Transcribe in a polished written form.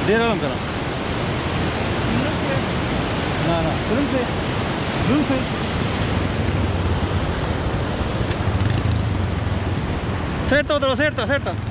Nerelim kadar? No, no. Dulce. Certo, te lo certo, certo.